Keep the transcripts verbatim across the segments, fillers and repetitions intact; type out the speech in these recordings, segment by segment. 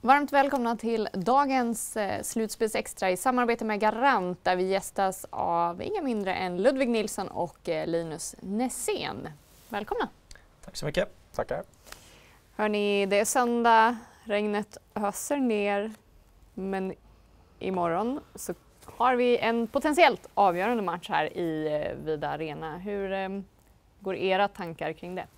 Varmt välkomna till dagens eh, slutspelsextra i samarbete med Garant där vi gästas av inga mindre än Ludvig Nilsson och eh, Linus Nässén. Välkomna! Tack så mycket. Tackar. Hörrni, det är söndag, regnet öser ner, men imorgon så har vi en potentiellt avgörande match här i eh, Vida Arena. Hur eh, går era tankar kring det?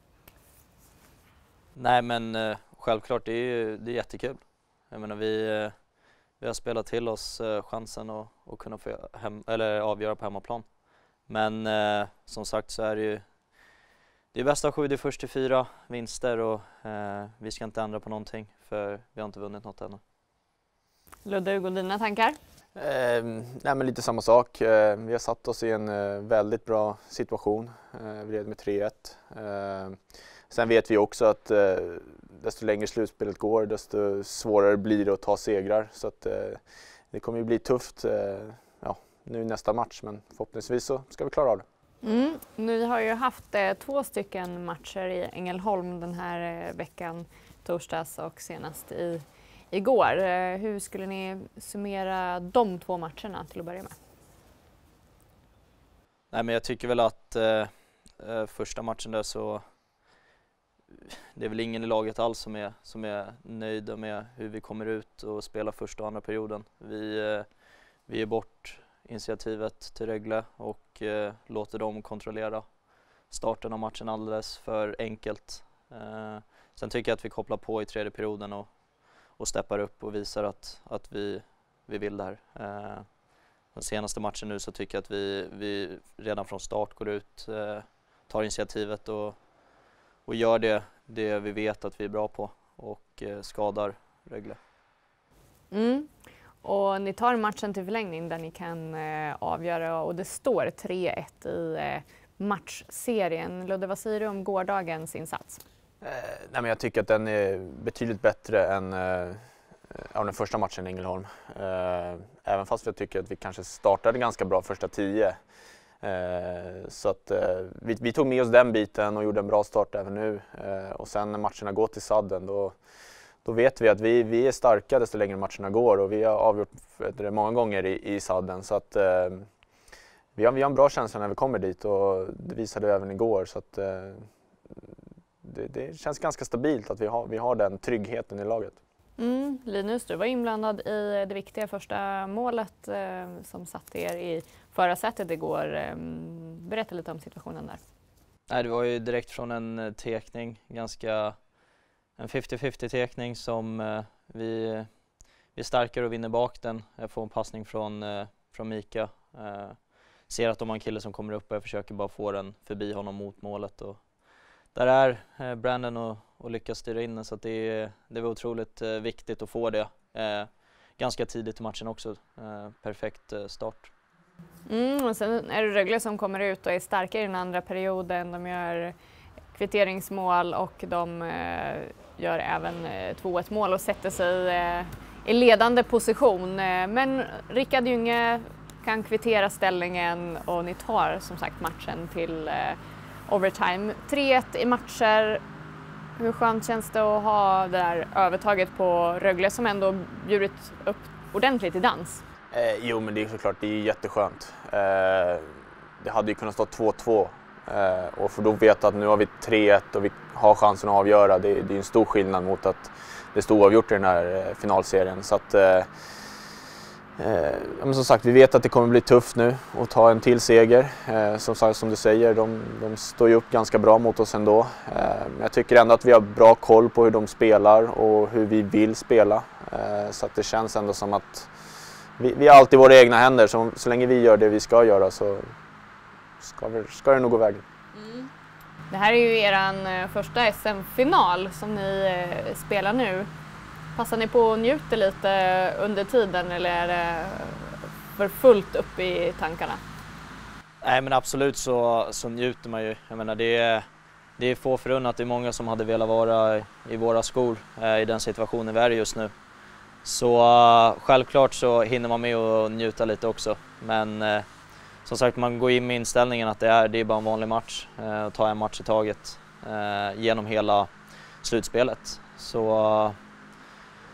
Nej men eh, självklart, det är ju det är jättekul. Jag menar, vi, eh, vi har spelat till oss eh, chansen att, att kunna få hem, eller avgöra på hemmaplan. Men eh, som sagt så är det ju det är bästa sju, det är först till fyra vinster och eh, vi ska inte ändra på någonting för vi har inte vunnit något ännu. Ludvig, och dina tankar? Eh, nej, men lite samma sak. Eh, vi har satt oss i en eh, väldigt bra situation. Eh, vi leder med tre ett. Eh, sen vet vi också att eh, desto längre slutspelet går, desto svårare blir det att ta segrar. Så att, eh, det kommer ju bli tufft eh, ja, nu i nästa match, men förhoppningsvis så ska vi klara av det. Mm. Ni har ju haft eh, två stycken matcher i Ängelholm den här eh, veckan, torsdags och senast i, igår. Eh, hur skulle ni summera de två matcherna till att börja med? Nej men jag tycker väl att eh, första matchen där så det är väl ingen i laget alls som är, som är nöjda med hur vi kommer ut och spelar första och andra perioden. Vi, eh, vi är bort initiativet till Rögle och eh, låter dem kontrollera starten av matchen alldeles för enkelt. Eh, sen tycker jag att vi kopplar på i tredje perioden och, och steppar upp och visar att, att vi, vi vill det här. Eh, den senaste matchen nu så tycker jag att vi, vi redan från start går ut, eh, tar initiativet och, och gör det, det vi vet att vi är bra på och eh, skadar Rögle. Mm. Och ni tar matchen till förlängning där ni kan eh, avgöra och det står tre ett i eh, matchserien. Ludde, vad säger du om gårdagens insats? Eh, nej, men jag tycker att den är betydligt bättre än eh, ja, den första matchen i Ängelholm. Eh, även fast jag tycker att vi kanske startade ganska bra första tio. Eh, så att eh, vi, vi tog med oss den biten och gjorde en bra start även nu. Eh, och sen när matcherna går till sadden då Då vet vi att vi, vi är starka desto längre matcherna går och vi har avgjort det många gånger i, i sadden. Så att, eh, vi, har, vi har en bra känsla när vi kommer dit och det visade även igår. Så att, eh, det, det känns ganska stabilt att vi har, vi har den tryggheten i laget. Mm. Linus, du var inblandad i det viktiga första målet eh, som satte er i förarsätet igår. Eh, berätta lite om situationen där. Nej, det var ju direkt från en tekning, ganska en femtio femtio tekning som eh, vi, vi stärker och vinner bak den. Jag får en passning från, eh, från Mika. Eh, ser att de har en kille som kommer upp och jag försöker bara få den förbi honom mot målet. Och där är eh, Brandon och, och lyckas styra in den så att det, det var otroligt eh, viktigt att få det. Eh, ganska tidigt i matchen också. Eh, perfekt eh, start. Mm, och sen är det Rögle som kommer ut och är starka i den andra perioden. De gör kvitteringsmål och de eh, gör även eh, två ett mål och sätter sig eh, i ledande position. Eh, men Rickard Junge kan kvittera ställningen och ni tar som sagt matchen till eh, overtime. tre ett i matcher. Hur skönt känns det att ha det där övertaget på Rögle som ändå bjudit upp ordentligt i dans? Eh, jo men det är såklart, det är jätteskönt. Eh, det hade ju kunnat stå två två. Uh, och för då vet att nu har vi tre ett och vi har chansen att avgöra. Det, det är en stor skillnad mot att det stod avgjort i den här uh, finalserien. Så att, uh, uh, men som sagt, vi vet att det kommer bli tufft nu att ta en till seger. Uh, som, som du säger, de, de står ju upp ganska bra mot oss ändå. Uh, men jag tycker ändå att vi har bra koll på hur de spelar och hur vi vill spela. Uh, så att det känns ändå som att vi, vi har alltid våra egna händer. Så, så länge vi gör det vi ska göra så Ska, vi, ska det nog gå vägen. Mm. Det här är ju er första S M-final som ni eh, spelar nu. Passar ni på att njuta lite under tiden eller är det för fullt upp i tankarna? Nej men absolut så, så njuter man ju. Jag menar, det, är, det är få förunnat. Det är många som hade velat vara i våra skor eh, i den situationen vi är i just nu. Så uh, självklart så hinner man med att njuta lite också. Men eh, som sagt, man går in med inställningen att det är, det är bara en vanlig match. Eh, ta en match i taget eh, genom hela slutspelet. Så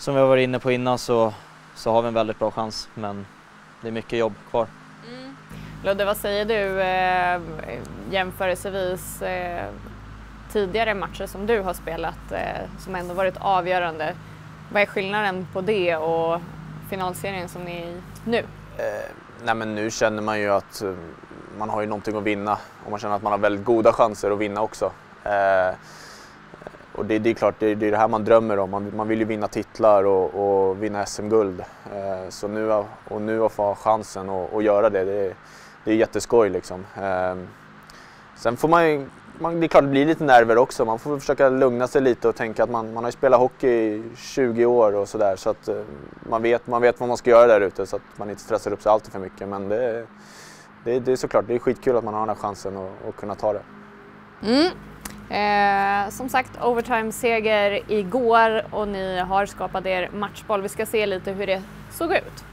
som vi har varit inne på innan så, så har vi en väldigt bra chans, men det är mycket jobb kvar. Mm. Ludde, vad säger du eh, jämförelsevis eh, tidigare matcher som du har spelat eh, som ändå varit avgörande? Vad är skillnaden på det och finalserien som ni är i nu? Eh, nej men nu känner man ju att eh, man har ju någonting att vinna och man känner att man har väldigt goda chanser att vinna också. Eh, och det, det är klart, det, det är det här man drömmer om. Man, man vill ju vinna titlar och, och vinna S M-guld. Eh, så nu, och nu att få chansen att, att göra det, det, det är jätteskoj liksom. Eh, sen får man ju, man, det är klart det blir lite nerver också. Man får försöka lugna sig lite och tänka att man, man har ju spelat hockey i tjugo år och sådär. Så att eh, man, vet, man vet vad man ska göra där ute så att man inte stressar upp sig allt för mycket. Men det, det, det är såklart, det är skitkul att man har den här chansen att, att kunna ta det. Mm. Eh, som sagt, overtime-seger igår och ni har skapat er matchboll. Vi ska se lite hur det såg ut.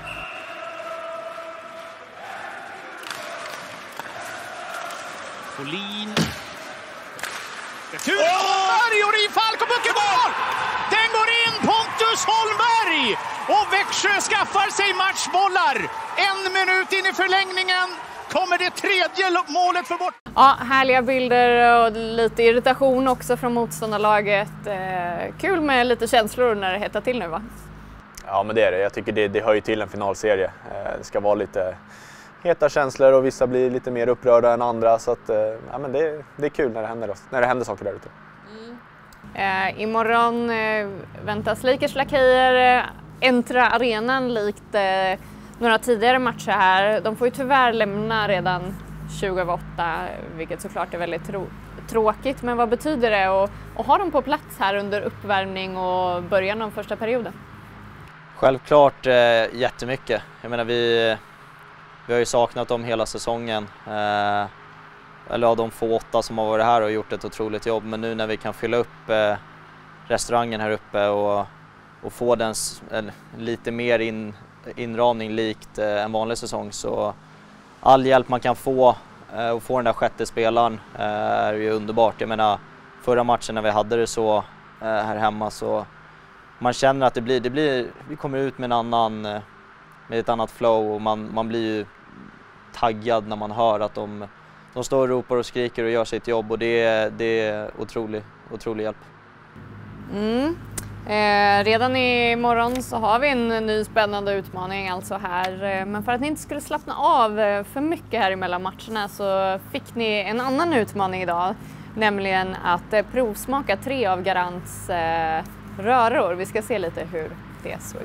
Folin. Retur! Holmberg och Rifalk och Buckemål! Den går in, Pontus Holmberg! Och Växjö skaffar sig matchbollar. En minut in i förlängningen kommer det tredje målet för bort. Ja, härliga bilder och lite irritation också från motståndarlaget. Eh, kul med lite känslor när det hettar till nu, va? Ja, men det är det. Jag tycker det, det hör ju till en finalserie. Eh, det ska vara lite heta känslor och vissa blir lite mer upprörda än andra. Så att, eh, ja, men det, det är kul när det händer, när det händer saker där ute. Mm. Eh, imorgon eh, väntas Lakers lakejer eh, äntra arenan likt eh, några tidigare matcher här. De får ju tyvärr lämna redan tjugoåtta, vilket såklart är väldigt trå- tråkigt. Men vad betyder det att, att ha dem på plats här under uppvärmning och början av första perioden? Självklart eh, jättemycket. Jag menar, vi, vi har ju saknat dem hela säsongen. Eh, eller ja, de få åtta som har varit här och gjort ett otroligt jobb. Men nu när vi kan fylla upp eh, restaurangen här uppe och, och få den eh, lite mer in, inramning likt eh, en vanlig säsong, så all hjälp man kan få eh, och få den där sjätte spelaren eh, är ju underbart. Jag menar, förra matchen när vi hade det så eh, här hemma, så man känner att det blir, det blir, vi kommer ut med en annan, med ett annat flow och man, man blir ju taggad när man hör att de, de står och ropar och skriker och gör sitt jobb, och det, det är otrolig, otrolig hjälp. Mm. Eh, redan imorgon så har vi en ny spännande utmaning alltså här, men för att ni inte skulle slappna av för mycket här emellan matcherna så fick ni en annan utmaning idag, nämligen att eh, provsmaka tre av Garants eh, röror. Vi ska se lite hur det såg ut.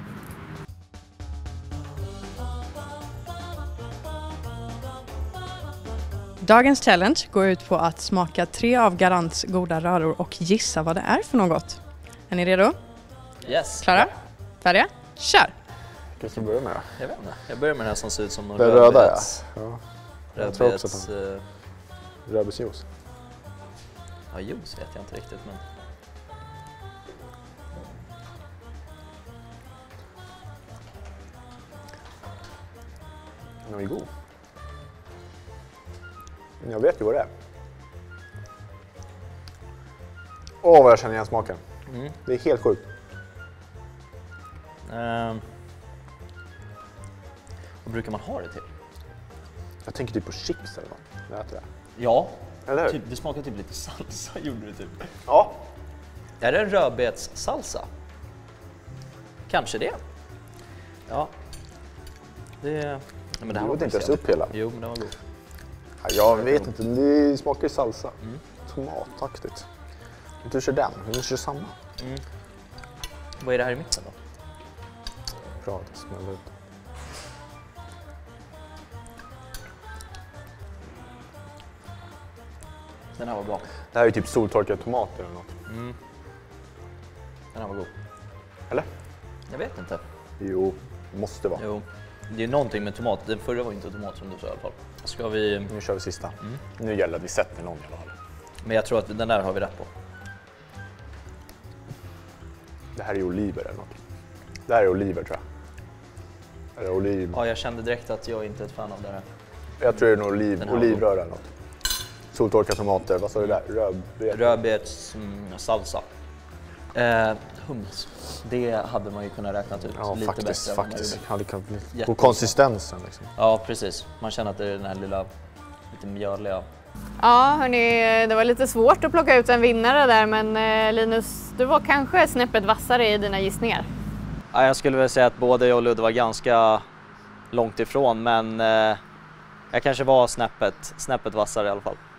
Dagens challenge går ut på att smaka tre av Garants goda röror och gissa vad det är för något. Är ni redo? Yes. Klara? Färdiga? Kör! Vilken ska du börja med då? Jag vet inte. Jag börjar med den här som ser ut som någon Den röda, ja. rödbets... ja. Jag tror också Rödbets... på den. Uh, Rödbetsjuice. ja, juice vet jag inte riktigt, men... Den är god. Jag vet ju vad det är. Åh, vad jag känner igen smaken. Mm. Det är helt sjukt. Um, vad brukar man ha det till? Jag tänker typ på chips eller något. Jag äter det. Ja, Eller hur? typ, det smakar typ lite salsa, gjorde det typ. Ja. Är det en rödbetssalsa? Kanske det. Ja. Det... Ja, men det här Du var åt inte ens faktiskt upp hela. Jo, men den var god. Ja, jag vet inte, det smakar ju salsa. Mm. Tomataktigt. Du kör den, du kör samma. Mm. Vad är det här i mitten då? Bra, det smäller ut. Den här var bra. Det här är ju typ soltorkade tomater eller något. Mm. Den här var god. Eller? Jag vet inte. Jo, måste vara. Jo. Det är någonting med tomat. Den förra var inte tomat som du sa i alla fall. Ska vi... Nu kör vi sista. Mm. Nu gäller det att vi sätter någon i alla fall. Men jag tror att den där har vi rätt på. Det här är oliver eller något. Det här är oliver tror jag. Eller oliv. Ja, jag kände direkt att jag inte är ett fan av det här. Jag tror det är en oliv, Den här olivröra eller något. Soltorkade tomater, vad sa du där? Rödbet? Rödbets mm, salsa. Eh, hummus. Det hade man ju kunnat räkna ut Ja, lite faktiskt, bättre. faktiskt. Hade kunnat bli Jättebra. på konsistensen liksom. Ja, precis. Man känner att det är den här lilla, lite mjöliga. Ja, hörni, det var lite svårt att plocka ut en vinnare där, men eh, Linus, du var kanske snäppet vassare i dina gissningar. Ja, jag skulle väl säga att både jag och Ludde var ganska långt ifrån, men eh, jag kanske var snäppet, snäppet vassare i alla fall.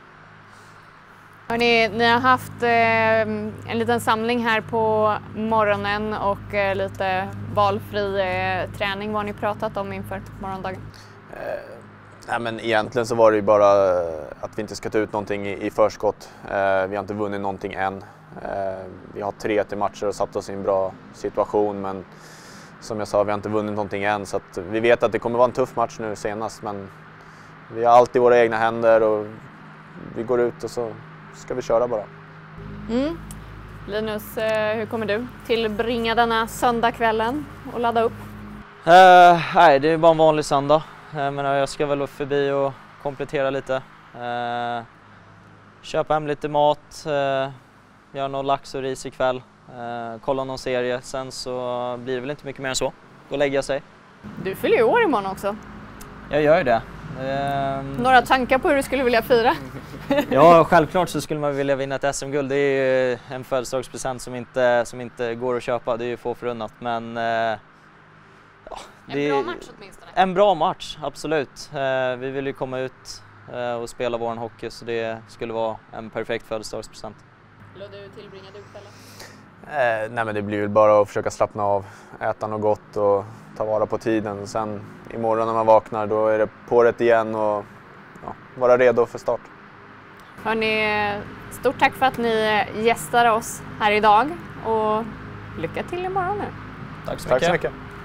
Hörni, ni har haft eh, en liten samling här på morgonen och eh, lite valfri eh, träning. Vad har ni pratat om inför morgondagen? Eh, nej, men egentligen så var det ju bara att vi inte ska ta ut någonting i, i förskott. Eh, vi har inte vunnit någonting än. Eh, vi har tre till matcher och satt oss i en bra situation, men som jag sa, vi har inte vunnit någonting än, så att vi vet att det kommer vara en tuff match nu senast, men vi har allt i våra egna händer och vi går ut och så ska vi köra bara. Mm. Linus, eh, hur kommer du tillbringa denna söndagskvällen och ladda upp? Uh, nej, det är bara en vanlig söndag. Uh, men jag ska väl förbi och komplettera lite. Uh, köpa hem lite mat, uh, göra någon lax och ris ikväll. Uh, kolla någon serie, sen så blir det väl inte mycket mer än så. Gå och lägga sig. Du fyller ju år imorgon också. Jag gör ju det. Uh, Några tankar på hur du skulle vilja fira? Ja, självklart så skulle man vilja vinna ett S M-guld. Det är ju en födelsedagspresent som inte, som inte går att köpa. Det är ju få förunnat, men uh, ja, det En bra är match åtminstone. en bra match, absolut. Uh, vi vill ju komma ut uh, och spela våran hockey, så det skulle vara en perfekt födelsedagspresent. Ludde, hur tillbringar du kvällen? Eh, nej men det blir väl bara att försöka slappna av, äta något gott och ta vara på tiden. Sen imorgon när man vaknar, då är det på rätt igen och ja, vara redo för start. Hörni, stort tack för att ni gästar oss här idag och lycka till imorgon nu. Tack så Tack mycket. så mycket.